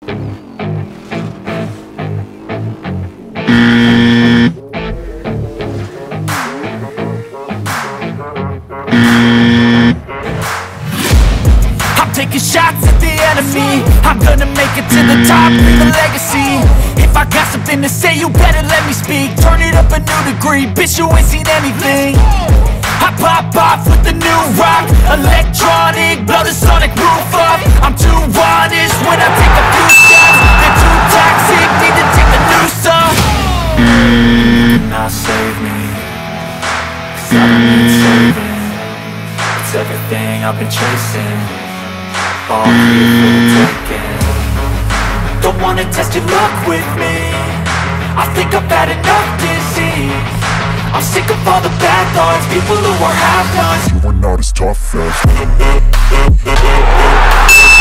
Taking shots at the enemy, I'm gonna make it to the top, leave a legacy. If I got something to say, you better let me speak. Turn it up a new degree, bitch, you ain't seen anything. I pop off with the new rock, electronic, blow the sonic roof up. I'm too honest when I take a few shots. They're too toxic, need to take the noose off. Now save me, 'cause I don't need saving. It's everything I've been chasing, all here for the taking. Don't wanna test your luck with me, I think I've had enough disease. I'm sick of all the bad thoughts, people who are half-nots. You are not as tough as